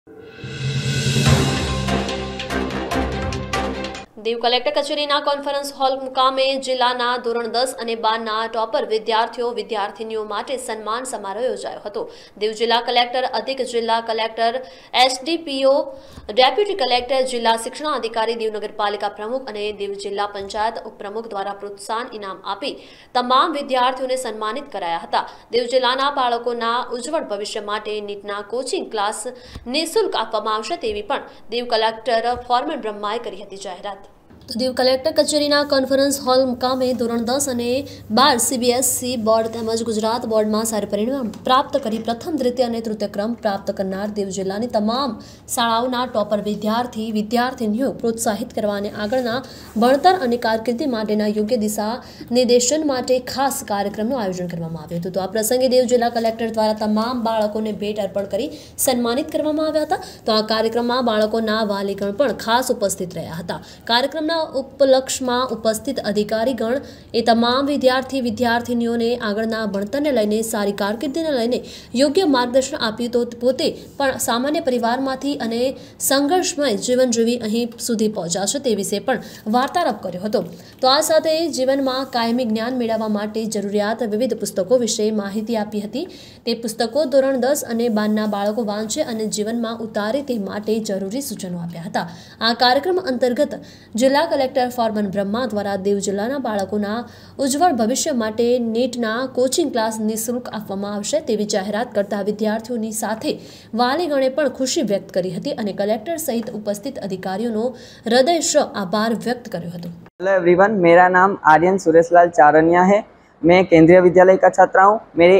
Diu collector કચેરીના conference hall મુકામે જિલ્લાના ધોરણ 10 અને 12ના ટોપર વિદ્યાર્થીઓ માટે સન્માન સમારોહ યોજાયો હતો। દીવ જિલ્લા કલેક્ટર, અધિક જિલ્લા કલેક્ટર, એસડીપીઓ, ડેપ્યુટી કલેક્ટર, જિલ્લા શિક્ષણાધિકારી, દીવ નગરપાલિકા પ્રમુખ અને દીવ જિલ્લા પંચાયત ઉપપ્રમુખ દ્વારા પ્રોત્સાહન ઇનામ આપી તમામ વિદ્યાર્થીઓને સન્માનિત કરાયા હતા। દીવ જિલ્લાના બાળકોના ઉજ્જવળ ભવિષ્ય માટે નીટના કોચિંગ ક્લાસ નિઃશુલ્ક આપવામાં આવશે તેવી પણ દીવ કલેક્ટર ફોરમેન બ્રહ્માએ કરી હતી જાહેરાત। દીવ કલેક્ટર કચેરીના કોન્ફરન્સ હોલ મુકામે ધોરણ 10 અને 12 સીબીએસઈ બોર્ડ તેમજ ગુજરાત બોર્ડમાં સારા પરિણામ પ્રાપ્ત કરી પ્રથમ, દ્વિતીય અને તૃતીય ક્રમ પ્રાપ્ત કરનાર દીવ જિલ્લાની તમામ શાળાઓના ટોપર વિદ્યાર્થીનીઓ પ્રોત્સાહિત કરવા અને આગળના ભણતર અને કારકિર્દી માટેના યોગ્ય દિશા નિર્દેશન માટે ખાસ કાર્યક્રમનું આયોજન કરવામાં આવ્યું હતું। તો આ પ્રસંગે દીવ જિલ્લા કલેક્ટર દ્વારા તમામ બાળકોને ભેટ અર્પણ કરી સન્માનિત કરવામાં આવ્યા હતા। તો આ કાર્યક્રમમાં બાળકોના વાલીગણ પણ ખાસ ઉપસ્થિત રહ્યા હતા। કાર્યક્રમના ઉપલક્ષમાં ઉપસ્થિત અધિકારીગણ એ તમામ વિદ્યાર્થીનીઓને આગળના ભણતરને લઈને સારી કારકિર્દીને લઈને યોગ્ય માર્ગદર્શન આપ્યું। તો પોતે પણ સામાન્ય પરિવારમાંથી અને સંઘર્ષમય જીવન જીવી અહીં સુધી પહોંચ્યા છે તે વિશે પણ વાર્તાલાપ કર્યો હતો। તો આ સાથે જીવનમાં કાયમી જ્ઞાન મેળવવા માટે જરૂરિયાત વિવિધ પુસ્તકો વિશે માહિતી આપી હતી। તે પુસ્તકો ધોરણ 10 અને 12ના બાળકો વાંચે અને જીવનમાં ઉતારે તે માટે જરૂરી સૂચનો આપ્યા હતા। આ કાર્યક્રમ અંતર્ગત જિલ્લા કલેક્ટર ફોરમેન બ્રહ્મા દ્વારા દીવ જિલ્લાના બાળકોના ઉજ્જવળ ભવિષ્ય માટે નીટના કોચિંગ ક્લાસ નિઃશુલ્ક આપવામાં આવશે તેવી જાહેરાત કરતા વિદ્યાર્થીઓની સાથે વાલીગણે પણ ખુશી વ્યક્ત કરી હતી અને કલેક્ટર સહિત ઉપસ્થિत अधिकारियों हृदयश्र आभार व्यक्त કર્યો હતો। हेलो एवरीवन, मेरा नाम आर्यन सुरेशलाल चारनिया है। मैं केंद्रीय विद्यालय का छात्र हूँ। मेरे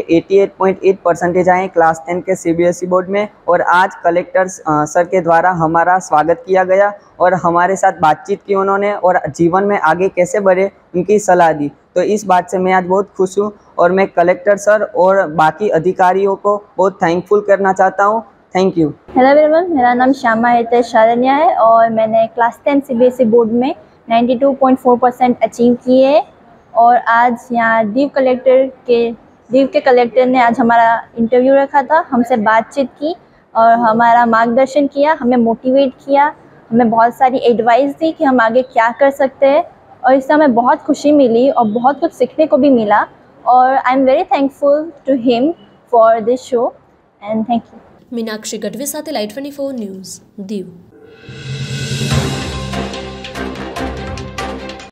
88.8% आए क्लास 10 के सीबीएसई बोर्ड में और आज कलेक्टर सर के द्वारा हमारा स्वागत किया गया और हमारे साथ बातचीत की उन्होंने और जीवन में आगे कैसे बढ़े उनकी सलाह दी। तो इस बात से मैं आज बहुत खुश हूँ और मैं कलेक्टर सर और बाकी अधिकारियों को बहुत थैंकफुल करना चाहता हूँ। Thank you. हेलो एवरीवन, मेरा नाम श्यामा हितेश शारनिया है और मैंने क्लास 10 सीबीएसई बोर्ड में 92.4% अचीव किए और आज यहाँ दीव के कलेक्टर ने आज हमारा इंटरव्यू रखा था, हमसे बातचीत की और हमारा मार्गदर्शन किया, हमें मोटिवेट किया, हमें बहुत सारी एडवाइस दी कि हम आगे क्या कर सकते हैं और इससे हमें बहुत खुशी मिली और बहुत कुछ सीखने को भी मिला और I am very thankful to him for this show and thank you. Meenakshi Gadhvi साथे लाइट 24 न्यूज़ दीव।